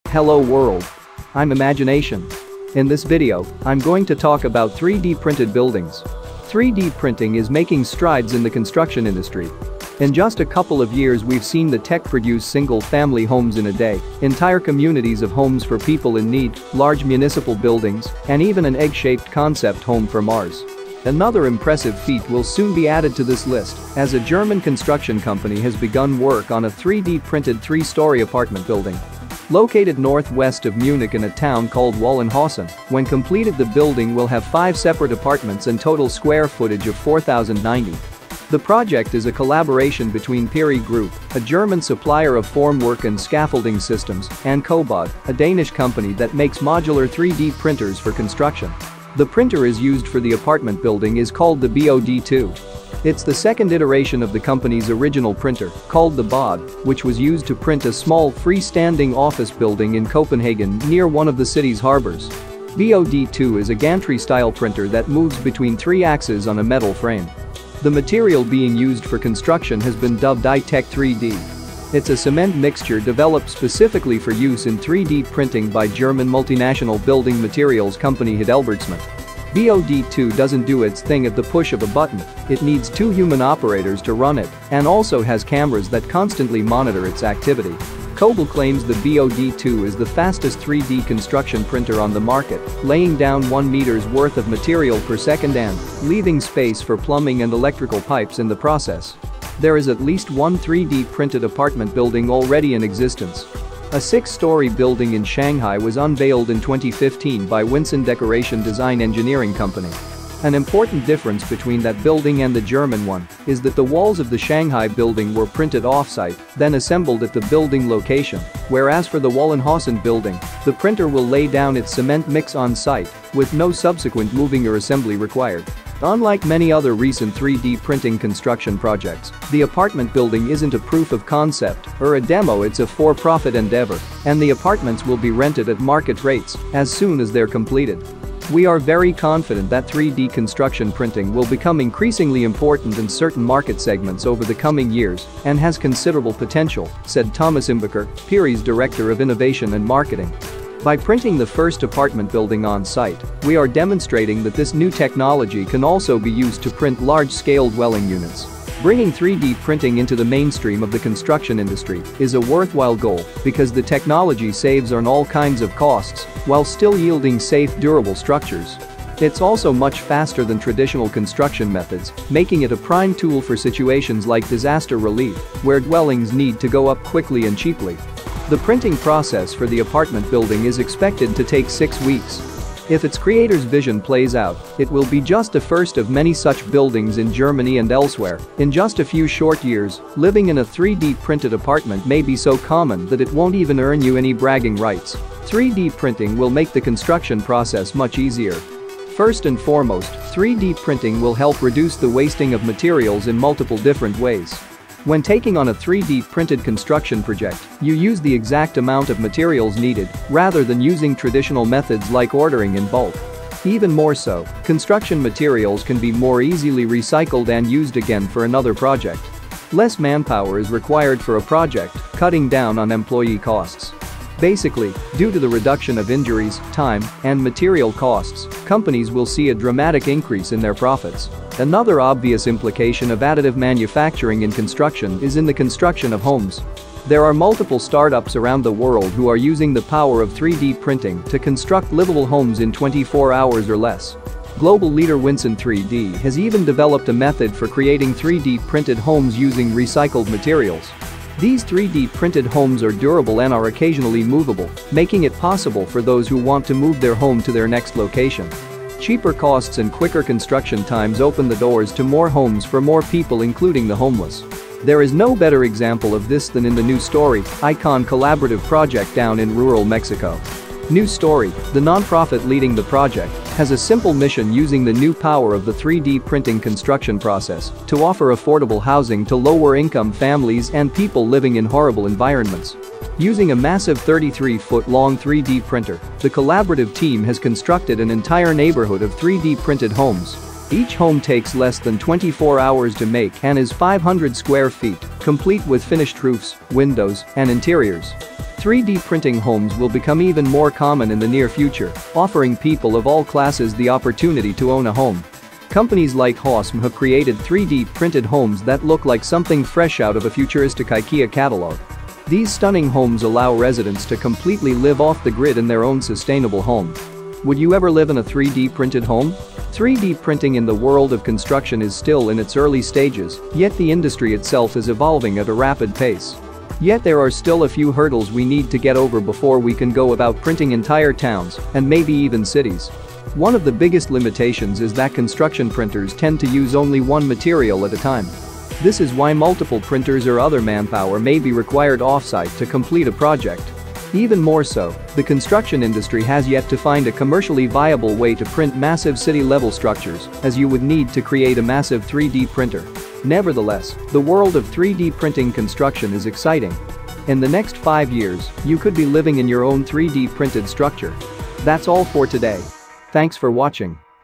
Hello world. I'm Imagination. In this video, I'm going to talk about 3D printed buildings. 3D printing is making strides in the construction industry. In just a couple of years we've seen the tech produce single-family homes in a day, entire communities of homes for people in need, large municipal buildings, and even an egg-shaped concept home for Mars. Another impressive feat will soon be added to this list, as a German construction company has begun work on a 3D printed 3-story apartment building. Located northwest of Munich in a town called Wallenhausen, when completed the building will have 5 separate apartments and total square footage of 4,090. The project is a collaboration between PERI Group, a German supplier of formwork and scaffolding systems, and COBOD, a Danish company that makes modular 3D printers for construction. The printer is used for the apartment building is called the BOD2. It's the second iteration of the company's original printer, called the BOD, which was used to print a small freestanding office building in Copenhagen near one of the city's harbors. BOD2 is a gantry-style printer that moves between 3 axes on a metal frame. The material being used for construction has been dubbed i.tech 3D. It's a cement mixture developed specifically for use in 3D printing by German multinational building materials company HeidelbergCement. BOD2 doesn't do its thing at the push of a button, it needs 2 human operators to run it, and also has cameras that constantly monitor its activity. COBOL claims the BOD2 is the fastest 3D construction printer on the market, laying down 1 meter's worth of material per second and leaving space for plumbing and electrical pipes in the process. There is at least one 3D printed apartment building already in existence. A 6-story building in Shanghai was unveiled in 2015 by Winsun decoration design engineering company. An important difference between that building and the German one is that the walls of the Shanghai building were printed offsite, then assembled at the building location, whereas for the Wallenhausen building, the printer will lay down its cement mix on site, with no subsequent moving or assembly required. Unlike many other recent 3D printing construction projects, the apartment building isn't a proof of concept or a demo, it's a for-profit endeavor, and the apartments will be rented at market rates as soon as they're completed. We are very confident that 3D construction printing will become increasingly important in certain market segments over the coming years and has considerable potential, said Thomas Imbacher, PERI's Director of Innovation and Marketing. By printing the first apartment building on site, we are demonstrating that this new technology can also be used to print large-scale dwelling units. Bringing 3D printing into the mainstream of the construction industry is a worthwhile goal because the technology saves on all kinds of costs while still yielding safe, durable structures. It's also much faster than traditional construction methods, making it a prime tool for situations like disaster relief, where dwellings need to go up quickly and cheaply. The printing process for the apartment building is expected to take 6 weeks. If its creator's vision plays out, it will be just the first of many such buildings in Germany and elsewhere. In just a few short years, living in a 3D printed apartment may be so common that it won't even earn you any bragging rights. 3D printing will make the construction process much easier. First and foremost, 3D printing will help reduce the wasting of materials in multiple different ways. When taking on a 3D printed construction project, you use the exact amount of materials needed rather than using traditional methods like ordering in bulk. Even more so, construction materials can be more easily recycled and used again for another project. Less manpower is required for a project, cutting down on employee costs. Basically, due to the reduction of injuries, time, and material costs, companies will see a dramatic increase in their profits. Another obvious implication of additive manufacturing in construction is in the construction of homes. There are multiple startups around the world who are using the power of 3D printing to construct livable homes in 24 hours or less. Global leader Winsun 3D has even developed a method for creating 3D printed homes using recycled materials. These 3D printed homes are durable and are occasionally movable, making it possible for those who want to move their home to their next location. Cheaper costs and quicker construction times open the doors to more homes for more people, including the homeless. There is no better example of this than in the New Story, Icon collaborative project down in rural Mexico. New Story, the nonprofit leading the project, has a simple mission using the new power of the 3D printing construction process to offer affordable housing to lower-income families and people living in horrible environments. Using a massive 33-foot-long 3D printer, the collaborative team has constructed an entire neighborhood of 3D printed homes. Each home takes less than 24 hours to make and is 500 square feet, complete with finished roofs, windows, and interiors. 3D printing homes will become even more common in the near future, offering people of all classes the opportunity to own a home. Companies like HeidelbergCement have created 3D printed homes that look like something fresh out of a futuristic IKEA catalog. These stunning homes allow residents to completely live off the grid in their own sustainable home. Would you ever live in a 3D printed home? 3D printing in the world of construction is still in its early stages, yet the industry itself is evolving at a rapid pace. Yet there are still a few hurdles we need to get over before we can go about printing entire towns and maybe even cities. One of the biggest limitations is that construction printers tend to use only one material at a time. This is why multiple printers or other manpower may be required off-site to complete a project. Even more so, the construction industry has yet to find a commercially viable way to print massive city-level structures, as you would need to create a massive 3D printer. Nevertheless, the world of 3D printing construction is exciting. In the next 5 years, you could be living in your own 3D printed structure. That's all for today. Thanks for watching.